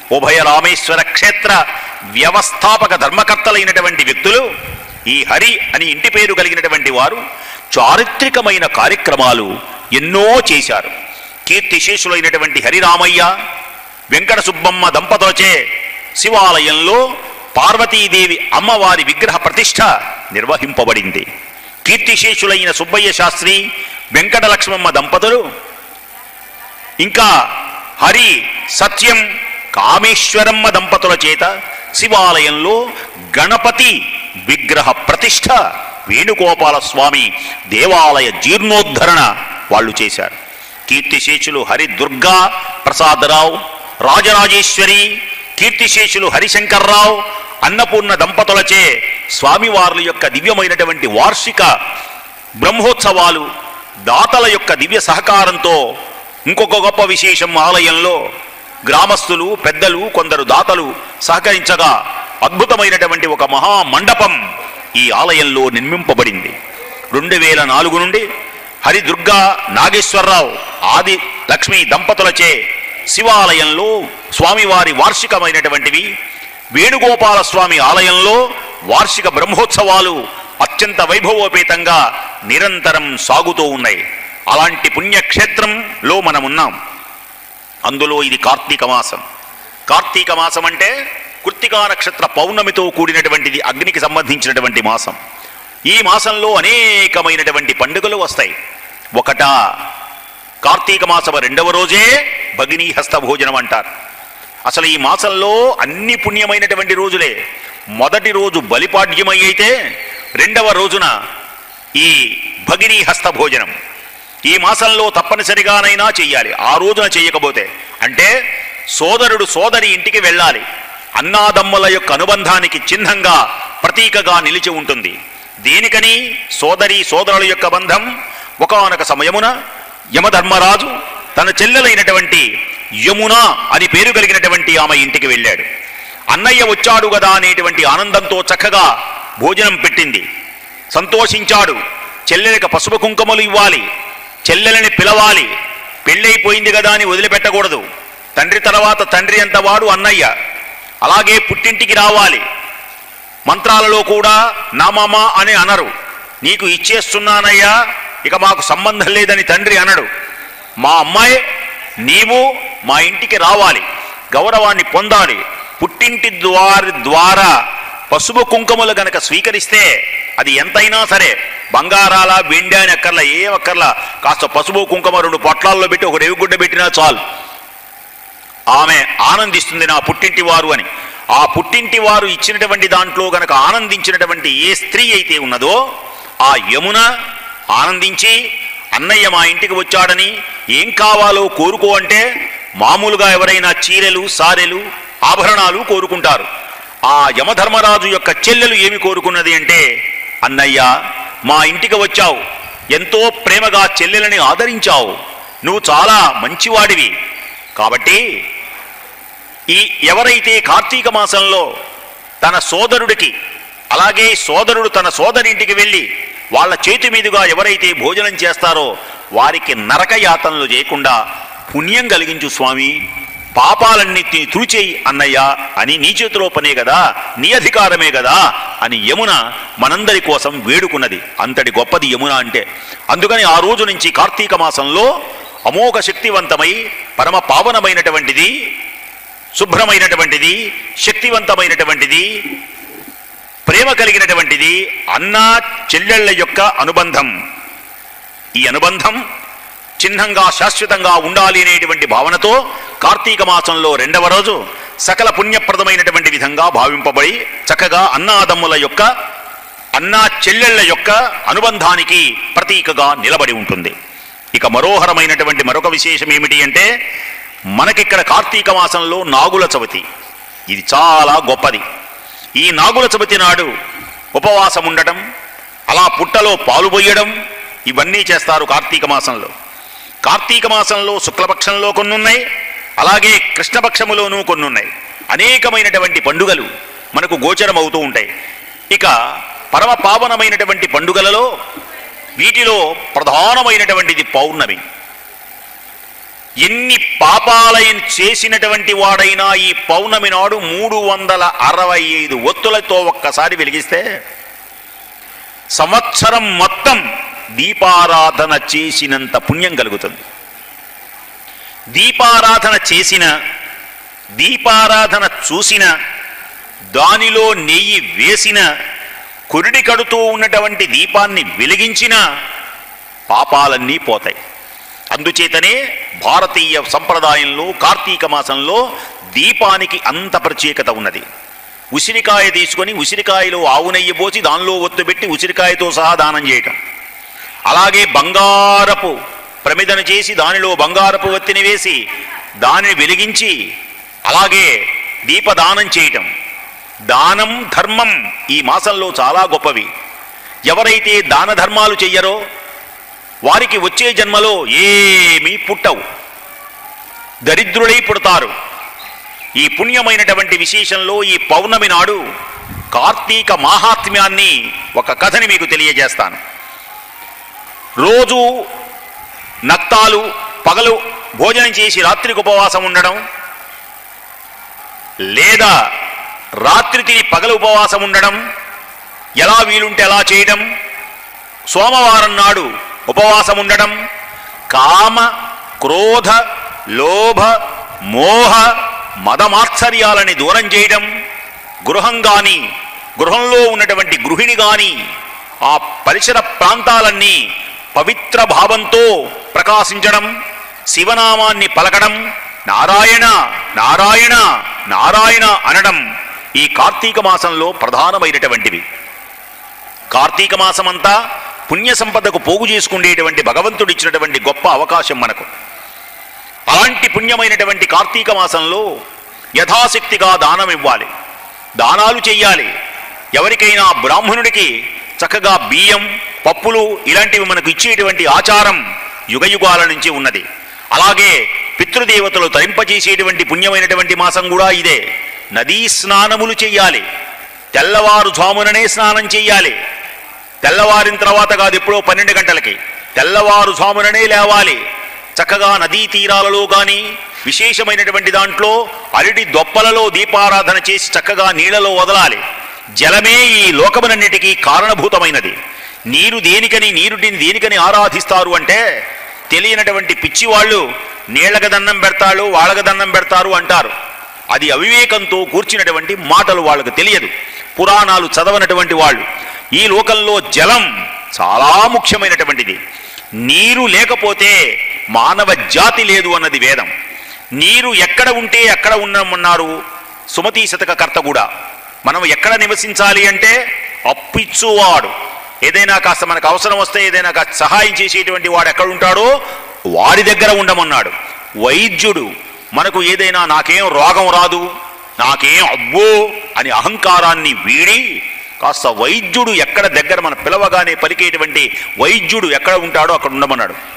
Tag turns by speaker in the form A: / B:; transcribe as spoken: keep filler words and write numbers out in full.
A: ఉభయ రామేశ్వర క్షేత్ర వ్యవస్థాపక ధర్మకర్తలైనటువంటి వ్యక్తులు, ఈ హరి అని ఇంటి పేరు కలిగినటువంటి వారు చారిత్రకమైన కార్యక్రమాలు ఎన్నో చేశారు. కీర్తిశేషులైనటువంటి హరిరామయ్య వెంకట సుబ్బమ్మ దంపతులచే శివాలయంలో పార్వతీదేవి అమ్మవారి విగ్రహ ప్రతిష్ఠ నిర్వహింపబడింది. కీర్తిశేషులైన సుబ్బయ్య శాస్త్రి వెంకట లక్ష్మమ్మ దంపతులు ఇంకా హరి సత్యం కామేశ్వరమ్మ దంపతుల చేత శివాలయంలో గణపతి విగ్రహ ప్రతిష్ఠ, వేణుగోపాల స్వామి దేవాలయ జీర్ణోద్ధరణ వాళ్ళు చేశారు. కీర్తిశేషులు హరి దుర్గా ప్రసాదరావు, రాజరాజేశ్వరి, కీర్తిశేషులు హరిశంకర్రావు, అన్నపూర్ణ దంపతులచే స్వామివార్ల యొక్క దివ్యమైనటువంటి వార్షిక బ్రహ్మోత్సవాలు దాతల యొక్క దివ్య సహకారంతో. ఇంకొక గొప్ప విశేషం, ఆలయంలో గ్రామస్తులు పెద్దలు కొందరు దాతలు సహకరించగా అద్భుతమైనటువంటి ఒక మహామండపం ఈ ఆలయంలో నిర్మింపబడింది. రెండు వేల నాలుగు నుండి హరి దుర్గా నాగేశ్వరరావు ఆది లక్ష్మీ దంపతులచే శివాలయంలో స్వామివారి వార్షికమైనటువంటివి, వేణుగోపాల స్వామి ఆలయంలో వార్షిక బ్రహ్మోత్సవాలు అత్యంత వైభవోపేతంగా నిరంతరం సాగుతూ ఉన్నాయి. అలాంటి పుణ్యక్షేత్రంలో మనమున్నాం. అందులో ఇది కార్తీక మాసం. కార్తీక మాసం అంటే కృత్తికా నక్షత్ర పౌర్ణమితో కూడినటువంటిది, అగ్నికి సంబంధించినటువంటి మాసం. ఈ మాసంలో అనేకమైనటువంటి పండుగలు వస్తాయి. ఒకట కార్తీక మాసం రెండవ రోజే భగినీ హస్త భోజనం అంటారు. అసలు ఈ మాసంలో అన్ని పుణ్యమైనటువంటి రోజులే. మొదటి రోజు బలిపాడ్యమై అయితే రెండవ రోజున ఈ భగినీ హస్త భోజనం ఈ మాసంలో తప్పనిసరిగానైనా చెయ్యాలి. ఆ రోజున చేయకపోతే అంటే సోదరుడు సోదరి ఇంటికి వెళ్ళాలి. అన్నాదమ్ముల యొక్క అనుబంధానికి చిహ్నంగా ప్రతీకగా నిలిచి ఉంటుంది. దీనికని సోదరి సోదరుల యొక్క బంధం ఒకానొక సమయమున యమధర్మరాజు తన చెల్లెలైనటువంటి యమున అని పేరు కలిగినటువంటి ఆమె ఇంటికి వెళ్ళాడు. అన్నయ్య వచ్చాడు కదా అనేటువంటి ఆనందంతో చక్కగా భోజనం పెట్టింది. సంతోషించాడు. చెల్లెలికి పసుపు కుంకుమలు ఇవ్వాలి, చెల్లెలని పిలవాలి, పెళ్ళైపోయింది కదా అని వదిలిపెట్టకూడదు. తండ్రి తర్వాత తండ్రి అంతవాడు అన్నయ్య. అలాగే పుట్టింటికి రావాలి. మంత్రాలలో కూడా నామమ్మ అని అనరు. నీకు ఇచ్చేస్తున్నానయ్యా, ఇక మాకు సంబంధం లేదని తండ్రి అనడు. మా అమ్మాయి నీవు మా ఇంటికి రావాలి, గౌరవాన్ని పొందాలి. పుట్టింటి ద్వారి ద్వారా పసుపు కుంకుమలు గనక స్వీకరిస్తే అది ఎంతైనా సరే, బంగారాల వెండి అని అక్కర్లా, ఏ అక్కర్లా, కాస్త పసుపు కుంకుమ రెండు పొట్లాల్లో పెట్టి ఒక రేవుగుడ్డ పెట్టినా చాలు, ఆమె ఆనందిస్తుంది నా పుట్టింటి వారు అని. ఆ పుట్టింటి వారు ఇచ్చినటువంటి దాంట్లో గనక ఆనందించినటువంటి ఏ స్త్రీ అయితే ఉన్నదో ఆ యమున ఆనందించి అన్నయ్య మా ఇంటికి వచ్చాడని ఏం కావాలో కోరుకో అంటే మామూలుగా ఎవరైనా చీరెలు సారెలు ఆభరణాలు కోరుకుంటారు. ఆ యమధర్మరాజు యొక్క చెల్లెలు ఏమి కోరుకున్నది అంటే, అన్నయ్య మా ఇంటికి వచ్చావు, ఎంతో ప్రేమగా చెల్లెలని ఆదరించావు, నువ్వు చాలా మంచివాడివి. కాబట్టి ఈ ఎవరైతే కార్తీక మాసంలో తన సోదరుడికి, అలాగే సోదరుడు తన సోదరింటికి వెళ్ళి వాళ్ళ చేతి మీదుగా ఎవరైతే భోజనం చేస్తారో వారికి నరకయాతనలు చేయకుండా పుణ్యం కలిగించు స్వామి, పాపాలన్నిటినీ తుడిచేయి అన్నయ్య అని నీ చేతిలో పనే కదా, నీ అధికారమే కదా అని యమున మనందరి కోసం వేడుకున్నది. అంతటి గొప్పది యమున అంటే. అందుకని ఆ రోజు నుంచి కార్తీక మాసంలో అమోఘ శక్తివంతమై పరమ పావనమైనటువంటిది, శుభ్రమైనటువంటిది, శక్తివంతమైనటువంటిది, ప్రేమ కలిగినటువంటిది అన్న చెల్లెళ్ల యొక్క అనుబంధం. ఈ అనుబంధం చిహ్నంగా శాశ్వతంగా ఉండాలి అనేటువంటి భావనతో కార్తీక మాసంలో రెండవ రోజు సకల పుణ్యప్రదమైనటువంటి విధంగా భావింపబడి చక్కగా అన్నాదమ్ముల యొక్క అన్నా చెల్లెళ్ల యొక్క అనుబంధానికి ప్రతీకగా నిలబడి ఉంటుంది. ఇక మనోహరమైనటువంటి మరొక విశేషం ఏమిటి అంటే, మనకిక్కడ కార్తీక మాసంలో నాగుల చవితి, ఇది చాలా గొప్పది. ఈ నాగుల చవితి నాడు ఉపవాసం ఉండటం, అలా పుట్టలో పాలు పోయడం, ఇవన్నీ చేస్తారు కార్తీక మాసంలో. కార్తీక మాసంలో శుక్లపక్షంలో కొన్ని ఉన్నాయి, అలాగే కృష్ణపక్షములోనూ కొన్ని ఉన్నాయి. అనేకమైనటువంటి పండుగలు మనకు గోచరం అవుతూ ఉంటాయి. ఇక పరమ పావనమైనటువంటి పండుగలలో వీటిలో ప్రధానమైనటువంటిది పౌర్ణమి. ఎన్ని పాపాలైన చేసినటువంటి వాడైనా ఈ పౌర్ణమి నాడు మూడు వందల అరవై ఐదు ఒత్తులతో ఒక్కసారి వెలిగిస్తే సంవత్సరం మొత్తం దీపారాధన చేసినంత పుణ్యం కలుగుతుంది. దీపారాధన చేసిన, దీపారాధన చూసిన, దానిలో నెయ్యి వేసిన, కురిడి కడుతూ ఉన్నటువంటి దీపాన్ని వెలిగించిన పాపాలన్నీ పోతాయి. అందుచేతనే భారతీయ సంప్రదాయంలో కార్తీక మాసంలో దీపానికి అంత ప్రత్యేకత ఉన్నది. ఉసిరికాయ తీసుకొని ఉసిరికాయలో ఆవు నెయ్యి పోసి దానిలో ఒత్తు పెట్టి ఉసిరికాయతో సహా దానం చేయటం, అలాగే బంగారపు ప్రమిదను చేసి దానిలో బంగారపు ఒత్తిని వేసి దానిని వెలిగించి అలాగే దీపదానం చేయటం. దానం ధర్మం ఈ మాసంలో చాలా గొప్పవి. ఎవరైతే దాన ధర్మాలు చెయ్యరో వారికి వచ్చే జన్మలో ఏమీ పుట్టవు, దరిద్రులై పుడతారు. ఈ పుణ్యమైనటువంటి విశేషంలో ఈ పౌర్ణమి నాడు కార్తీక మాహాత్మ్యాన్ని ఒక కథని మీకు తెలియజేస్తాను. రోజు నక్తాలు పగలు భోజనం చేసి రాత్రికి ఉపవాసం ఉండడం, లేదా రాత్రి తిని పగలు ఉపవాసం ఉండడం, ఎలా వీలుంటే అలా చేయడం, సోమవారం నాడు ఉపవాసం ఉండడం, కామ క్రోధ లోభ మోహ మదమాత్సర్యాలని దూరం చేయడం, గృహం కానీ గృహంలో ఉన్నటువంటి గృహిణి కానీ ఆ పరిసర ప్రాంతాలన్నీ పవిత్ర భావంతో ప్రకాశించడం, శివనామాన్ని పలకడం, నారాయణ నారాయణ నారాయణ అనడం ఈ కార్తీక మాసంలో ప్రధానమైనటువంటివి. కార్తీక మాసమంతా పుణ్య సంపదకు పోగు చేసుకునేటువంటి భగవంతుడు ఇచ్చినటువంటి గొప్ప అవకాశం మనకు. అలాంటి పుణ్యమైనటువంటి కార్తీక మాసంలో యథాశక్తిగా దానం ఇవ్వాలి, దానాలు చెయ్యాలి. ఎవరికైనా బ్రాహ్మణుడికి చక్కగా బియ్యం పప్పులు ఇలాంటివి మనకు ఇచ్చేటువంటి ఆచారం యుగయుగాల నుంచి ఉన్నది. అలాగే పితృదేవతలు తరింపజేసేటువంటి పుణ్యమైనటువంటి మాసం కూడా ఇదే. నదీ స్నానములు చెయ్యాలి, తెల్లవారుజాముననే స్నానం చెయ్యాలి. తెల్లవారిన తర్వాత కాదు, ఎప్పుడో పన్నెండు గంటలకి తెల్లవారుజాముననే లేవాలి. చక్కగా నదీ తీరాలలో కానీ విశేషమైనటువంటి దాంట్లో అరటి దొప్పలలో దీపారాధన చేసి చక్కగా నీళ్లలో వదలాలి. జలమే ఈ లోకమునన్నిటికీ కారణభూతమైనది. నీరు దేనికని నీరుడిని దేనికని ఆరాధిస్తారు అంటే తెలియనటువంటి పిచ్చివాళ్ళు నీళ్లకు దండం పెడతాడు వాళ్ళకు దండం పెడతారు అంటారు. అది అవివేకంతో కూర్చున్నటువంటి మాటలు, వాళ్ళకు తెలియదు. పురాణాలు చదవనటువంటి వాళ్ళు. ఈ లోకంలో జలం చాలా ముఖ్యమైనటువంటిది. నీరు లేకపోతే మానవ జాతి లేదు అన్నది వేదం. నీరు ఎక్కడ ఉంటే ఎక్కడ ఉన్నామన్నారు సుమతీ శతక కర్త కూడా. మనం ఎక్కడ నివసించాలి అంటే అప్పిచ్చువాడు, ఏదైనా కాస్త మనకు అవసరం వస్తే ఏదైనా కాస్త సహాయం చేసేటువంటి వాడు ఎక్కడ ఉంటాడో వాడి దగ్గర ఉండమన్నాడు. వైద్యుడు మనకు ఏదైనా నాకేం రోగం రాదు, నాకేం అబ్బో అని అహంకారాన్ని వీడి కాస్త వైద్యుడు ఎక్కడ దగ్గర మన పిలవగానే పలికేటువంటి వైద్యుడు ఎక్కడ ఉంటాడో అక్కడ ఉండమన్నాడు.